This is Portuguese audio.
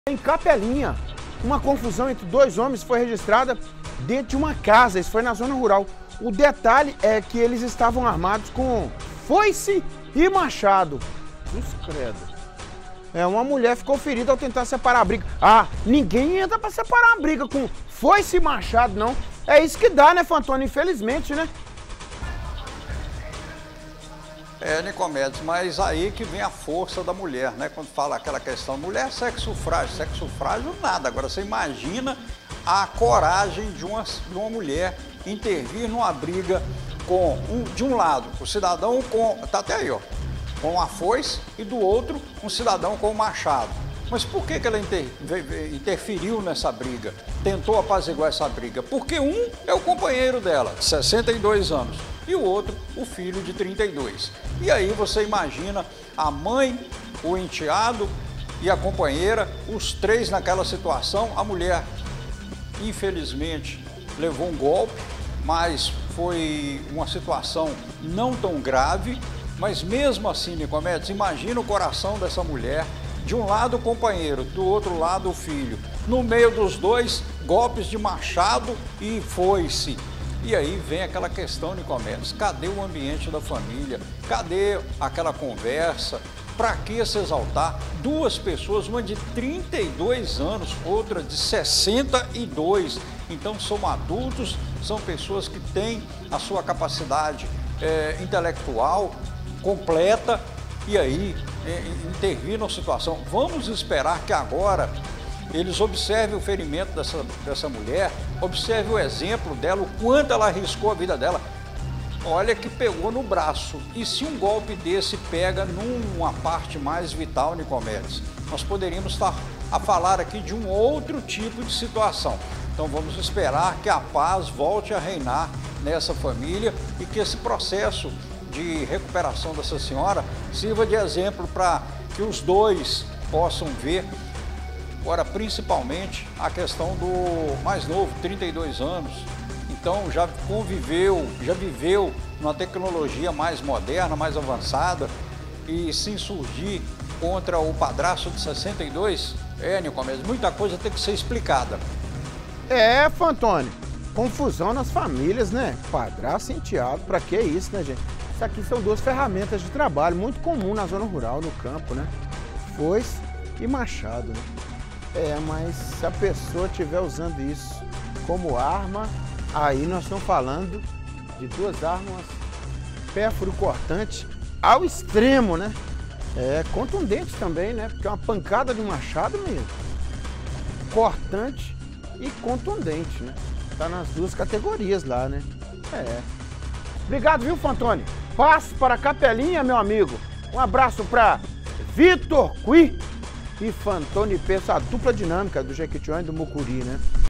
Em Capelinha, uma confusão entre dois homens foi registrada dentro de uma casa, isso foi na zona rural. O detalhe é que eles estavam armados com foice e machado. Cruz credo. Uma mulher ficou ferida ao tentar separar a briga. Ah, ninguém entra pra separar a briga com foice e machado, não. É isso que dá, né, Fantônio? Infelizmente, né? Nicomedes, mas aí que vem a força da mulher, né? Quando fala aquela questão, mulher é sexo frágil nada. Agora você imagina a coragem de uma mulher intervir numa briga com, de um lado, o cidadão com, tá até aí, ó, com a foice e do outro, um cidadão com o machado. Mas por que ela interferiu nessa briga? Tentou apaziguar essa briga? Porque um é o companheiro dela, de 62 anos, e o outro, o filho de 32. E aí você imagina a mãe, o enteado e a companheira, os três naquela situação. A mulher, infelizmente, levou um golpe, mas foi uma situação não tão grave. Mas mesmo assim, Nicomedes, imagina o coração dessa mulher. De um lado o companheiro, do outro lado o filho. No meio dos dois, golpes de machado e foice. E aí vem aquela questão, Nicomedes, cadê o ambiente da família? Cadê aquela conversa? Para que se exaltar? Duas pessoas, uma de 32 anos, outra de 62. Então são adultos, são pessoas que têm a sua capacidade intelectual completa. E aí, intervir na situação. Vamos esperar que agora eles observem o ferimento dessa mulher, observem o exemplo dela, o quanto ela arriscou a vida dela. Olha que pegou no braço. E se um golpe desse pega numa parte mais vital, Nicomedes, nós poderíamos estar a falar aqui de um outro tipo de situação. Então vamos esperar que a paz volte a reinar nessa família e que esse processo de recuperação dessa senhora sirva de exemplo para que os dois possam ver. Agora, principalmente a questão do mais novo, 32 anos, então já conviveu, já viveu numa tecnologia mais moderna, mais avançada, e se insurgir contra o padrasto de 62, Nicomedes, muita coisa tem que ser explicada. Fantônio, confusão nas famílias, né? Padrasto e enteado, pra que isso, né, gente? Isso aqui são duas ferramentas de trabalho muito comum na zona rural, no campo, né? Foice e machado, né? Mas se a pessoa estiver usando isso como arma, aí nós estamos falando de duas armas pérfuro cortante ao extremo, né? Contundente também, né? Porque é uma pancada de machado mesmo. Cortante e contundente, né? Tá nas duas categorias lá, né? Obrigado, viu, Fantônio? Passo para Capelinha, meu amigo. Um abraço para Vitor Cui e Fantônio Peça, a dupla dinâmica do Jequitinhonha e do Mucuri, né?